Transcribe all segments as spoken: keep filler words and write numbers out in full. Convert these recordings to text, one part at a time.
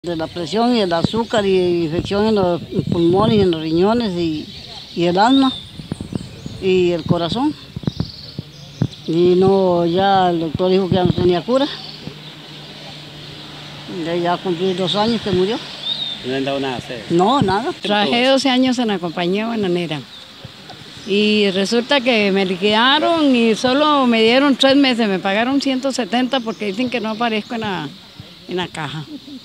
De la presión y el azúcar y infección en los pulmones y en los riñones y, y el alma y el corazón. Y no, ya el doctor dijo que ya no tenía cura. Ya, ya cumplí dos años que murió. ¿No le han dado nada a usted? No, nada. Trabajé doce años en la compañía bananera y resulta que me liquidaron y solo me dieron tres meses, me pagaron ciento setenta porque dicen que no aparezco en la, en la caja.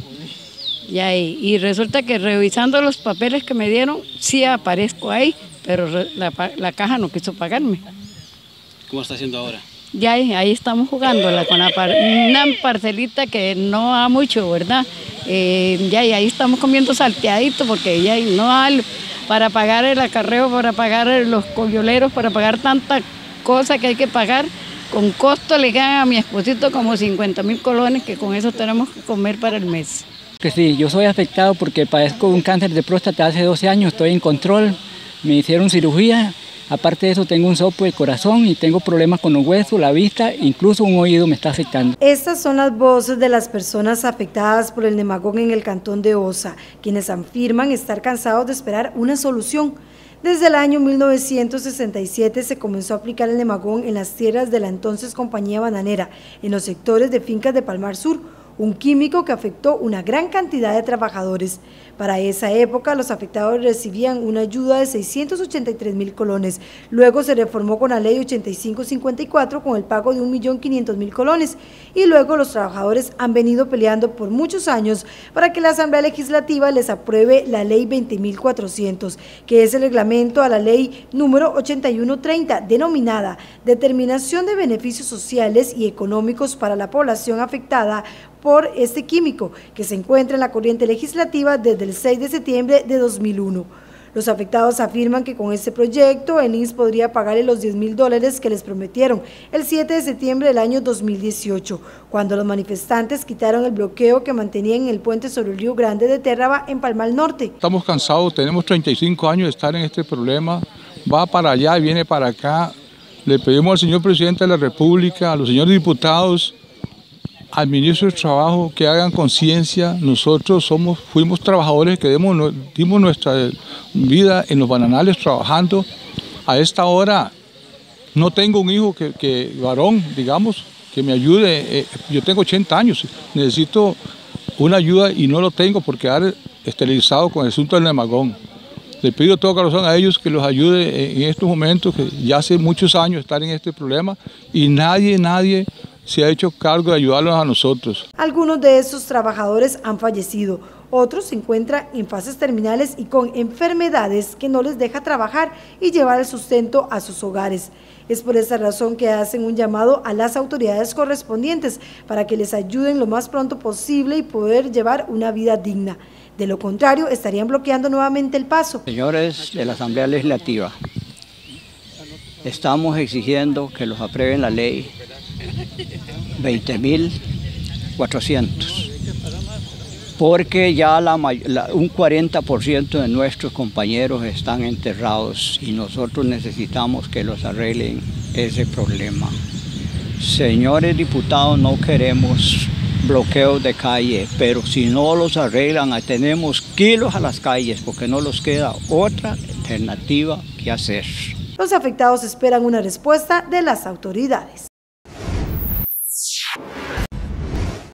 Y, ahí, y resulta que revisando los papeles que me dieron, sí aparezco ahí, pero la, la caja no quiso pagarme. ¿Cómo está haciendo ahora? Ya ahí, ahí estamos jugándola con la par una parcelita que no da mucho, ¿verdad? Eh, ya y ahí estamos comiendo salteadito porque ya no da para pagar el acarreo, para pagar los coyoleros, para pagar tanta cosa que hay que pagar. Con costo le quedan a mi esposito como cincuenta mil colones que con eso tenemos que comer para el mes. Que sí, yo soy afectado porque padezco un cáncer de próstata hace doce años, estoy en control, me hicieron cirugía, aparte de eso tengo un soplo del corazón y tengo problemas con los huesos, la vista, incluso un oído me está afectando. Estas son las voces de las personas afectadas por el nemagón en el cantón de Osa, quienes afirman estar cansados de esperar una solución. Desde el año mil novecientos sesenta y siete se comenzó a aplicar el nemagón en las tierras de la entonces compañía bananera, en los sectores de fincas de Palmar Sur, un químico que afectó una gran cantidad de trabajadores. Para esa época, los afectados recibían una ayuda de seiscientos ochenta y tres mil colones. Luego se reformó con la ley ochenta y cinco cincuenta y cuatro con el pago de un millón quinientos mil colones. Y luego los trabajadores han venido peleando por muchos años para que la Asamblea Legislativa les apruebe la ley veinte mil cuatrocientos, que es el reglamento a la ley número ochenta y uno treinta, denominada Determinación de Beneficios Sociales y Económicos para la Población Afectada por este químico, que se encuentra en la corriente legislativa desde el seis de septiembre de dos mil uno. Los afectados afirman que con este proyecto el I N S S podría pagarle los diez mil dólares que les prometieron el siete de septiembre del año dos mil dieciocho, cuando los manifestantes quitaron el bloqueo que mantenían en el puente sobre el río Grande de Térraba en Palmar Norte. Estamos cansados, tenemos treinta y cinco años de estar en este problema, va para allá, viene para acá. Le pedimos al señor presidente de la República, a los señores diputados, al ministro de Trabajo que hagan conciencia. Nosotros somos, fuimos trabajadores que dimos, dimos nuestra vida en los bananales trabajando. A esta hora no tengo un hijo que, que varón, digamos, que me ayude. Yo tengo ochenta años, necesito una ayuda y no lo tengo por quedar esterilizado con el asunto del nemagón. Le pido de todo corazón a ellos que los ayude en estos momentos, que ya hace muchos años están en este problema y nadie, nadie se ha hecho cargo de ayudarlos a nosotros. Algunos de estos trabajadores han fallecido, otros se encuentran en fases terminales y con enfermedades que no les deja trabajar y llevar el sustento a sus hogares. Es por esa razón que hacen un llamado a las autoridades correspondientes para que les ayuden lo más pronto posible y poder llevar una vida digna. De lo contrario, estarían bloqueando nuevamente el paso. Señores de la Asamblea Legislativa, estamos exigiendo que los aprueben la ley veinte mil cuatrocientos, porque ya la, la, un cuarenta por ciento de nuestros compañeros están enterrados y nosotros necesitamos que los arreglen ese problema. Señores diputados, no queremos bloqueos de calle, pero si no los arreglan, tenemos kilos a las calles porque no nos queda otra alternativa que hacer. Los afectados esperan una respuesta de las autoridades.